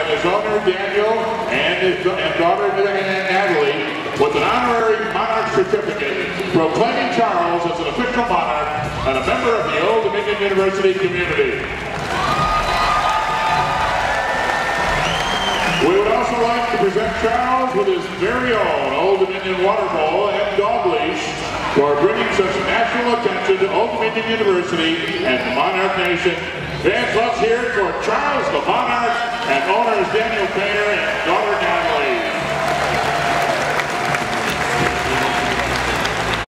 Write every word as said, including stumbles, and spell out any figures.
his owner Daniel and his and daughter Natalie with an honorary Monarch certificate proclaiming Charles as an official monarch and a member of the Old Dominion University community. We would also like to present Charles with his very own Old Dominion water bowl and dog leash for bringing such national attention to Old Dominion University and the Monarch Nation. Fans, let's hear it for Charles the Monarch and owners Daniel Painter and